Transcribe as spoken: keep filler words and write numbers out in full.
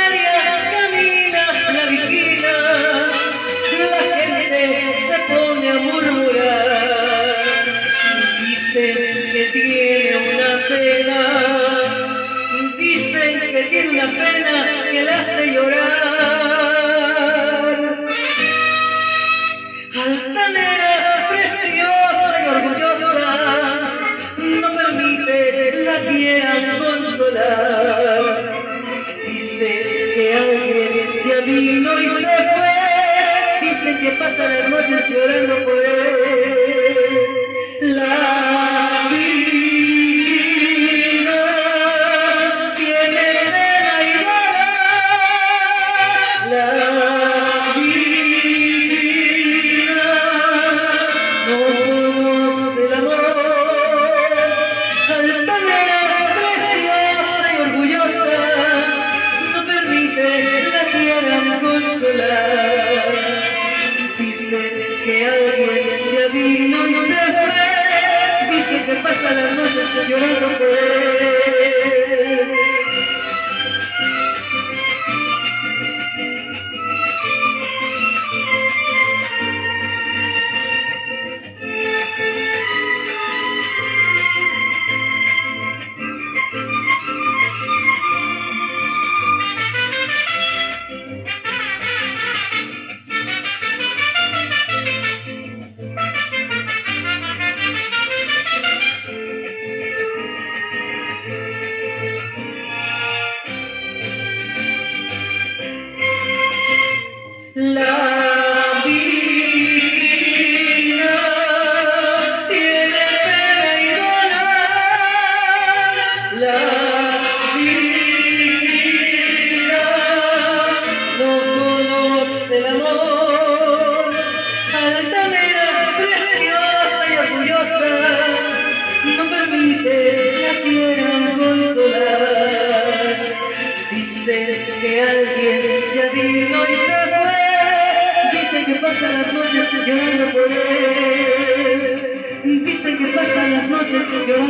solitaria camina, la vigila, la gente se pone a murmurar. Dicen que tiene una pena, dicen que tiene una pena que la hace llorar. Altanera, preciosa y orgullosa, no permite la quieran consolar. Dice que alguien ya vino y se fue, dice que pasa las noches llorando por él. La vida tiene pena y dolor, la vida no conoce el amor. Altanera, preciosa y orgullosa, no permite la quieran consolar. Dicen que alguien ya vino y se fue, dice que pasa las noches llorando por él. La vida tiene pena y dolor, la vida no conoce el amor. Altanera, preciosa y orgullosa, no permite la quieran consolar. Dice que alguien ya vino y se fue, dicen que pasan las noches llorando por él. Dicen que pasan las noches llorando.